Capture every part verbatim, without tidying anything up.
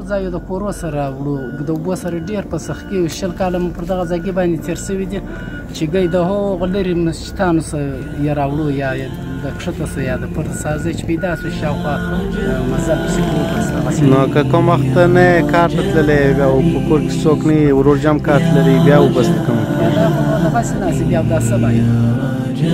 ځایو د کورو سره وړو د اوبو سره ډېر په سختي شل کاله مو پر دغه ځایګي باندې تېر شوي دي چې ګی د هغو لرې مسجدانو څخه یې راوړو یا د کښته څه یا د پورته څه ځای چې پیدا شو شاوخوا مزل پسې کور نو که کوم وخت نه کار ته تللی بیا په کور کې څوک نه ورور جام کار لري بیا اوبه زده کوم دغسې ناسې بیا دا څه باید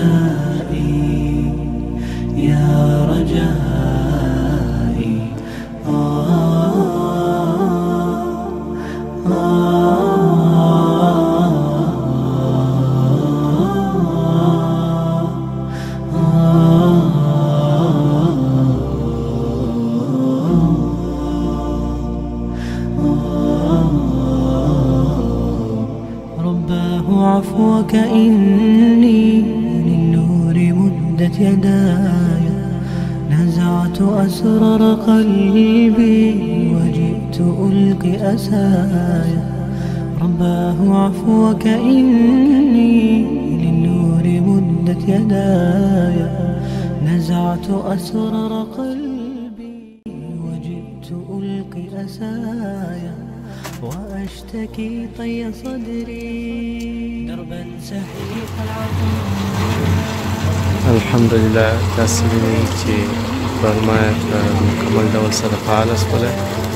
عفوك إني للنور مدت يداي نزعت أسرار قلبي وجئت ألقي أساي رباه عفوك إني للنور مدت يداي نزعت أسرار قلبي وجئت ألقي أساي وأشتكي طي صدري دربا سحيق العظيم الحمدلله تاسې وینئ چې برما په مکمل ډول سره فعاله شوله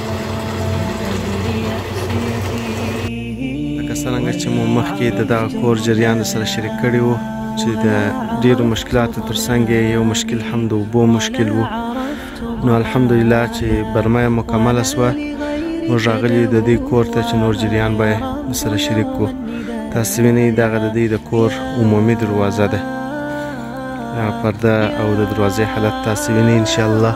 لکه څرنګه چې مو مخکې د دغه کور جریان سره شریک کړی و چې د ډېرو مشکلاتو ترڅنګ یو مشکل هم د اوبو مشکل و نو الحمدلله چې برما یې مکمله شوه موږ راغلي د دې کور ته چې نور جریان به یې سره شریک کړو تاسې وینئ دغه د دې د کور عمومي دروازه ده پرده او د دروازې حالت تاسې وینئ انشاءالله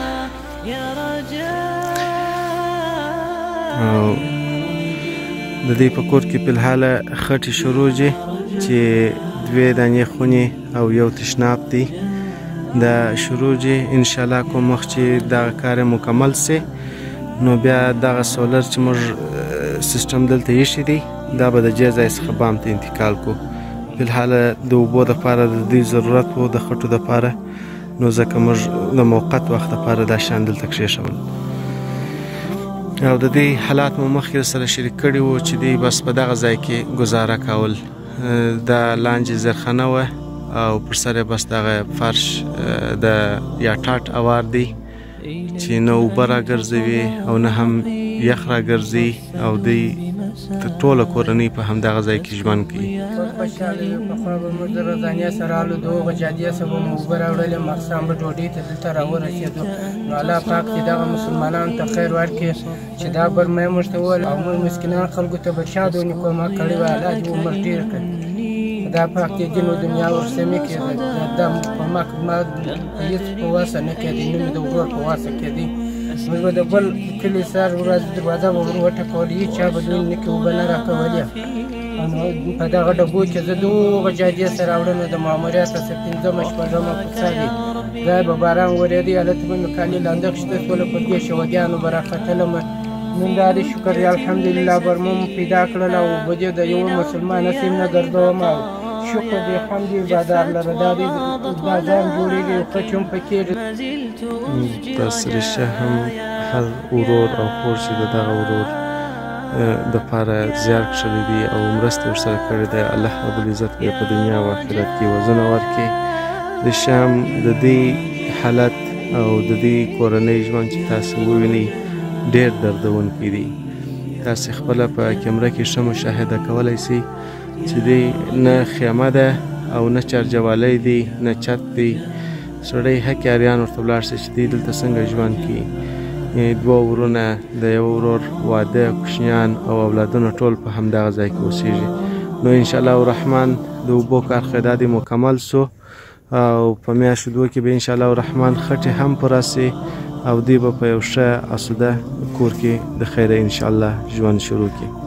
او د دې په کور کې فلحاله خټې شروع دي چې دوې دانې خونې او یو تشناب دی دا شروع دي انشاءالله کوم وخت چې دغه کار مکمل سي نو بیا دغه سولر چې موږ سیستم دلته ایښی دی دا به د دې ځای څخه بام ته انتقال کړو فلحال د اوبو دپاره د دې ضرورت و د خټو دپاره نو ځکه موږ د موقت وخت دپاره دا شیان دلته کښېښول او د دې حالات مو مخکې سره شریک کړي وو چې دوی بس په دغه ځای کې ګزاره کول دا لاندې زرخانه وه او پر سر یې بس دغه فرش د یا ټاټ اوار دی چې نه اوبه راګرځوي او نه هم یخ راګرځي او دوی ټوله کورنۍ په همدغه ځای کې ژوند کوي خوشحاله یو پخوا به موږ د ورځنۍ سره هلو د هغو جادې څخه به مو اوبه راوړلې ماښام به ډوډۍ ته دلته راورسېدو نو الله پاک دې دغه مسلمانانو ته خیر ورکړي چې دا برمه یې موږ ته وویل او موږ مسکینان خلکو ته به شاد ونې کومک کړی وای الله دې عمر ډېر کړي دا پاک دې دین و دنیا ورسمې کړي دا کومک ما هېڅ په واسه نه کېدی نه مې د ورور په واسه کېدی موږ به د بل کلي سهار ورځ دروازه به ور وټکولې هېڅ چا به دوی نه کې اوبه نه راکولې په دغه ډبو کې زه د هغه جادې سره راوړم د ماموریت څخه پنځمه شپږمه کوڅه وي دا به باران ورېدی هلته به مې کالي لانده کښته شوله پر دې شودیانو به راختلم نن دا دې شکر دی الحمدلله برمه مو پیدا کړل او اوبه دې د یوه مسلمان نصیب نه ګرځوم او شکر دی حمد دی بازار لره دا دې دا ځان جوړېږي خټې هم پکې تاسې رښتیا هم هر ورور او خور چې د دغه ورور دپاره زیار کښلی دي او مرستې ورسره کړې ده الله ربالعزت به یې په دنیا او آخرت کې وزنه ورکړي رښتیا هم د دې حالت او د دې کورنۍ ژوند چې تاسې ووینئ ډېر دردونکی دی تاسې خپله په کیمره کې ښه مشاهده کولی سئ چې دی نه خیمه ده او نه چرجوالی دی نه چت دی سړی حق یاریان ورته ولاړ شي چې دی دلته څنګه ژوند کوي دوه ورونه د یو ورور واده کوچنیان او اولادونه ټول په همدغه ځای کې اوسېږي نو انشاءالله الرحمن د اوبو کار خیدا دی مکمل سو او په میاشتو دوه کې به انشاءالله الرحمن خټې هم پوره سي او دوی به په یو ښه اسوده کور کې د خیره انشاءالله ژوند شروع کړي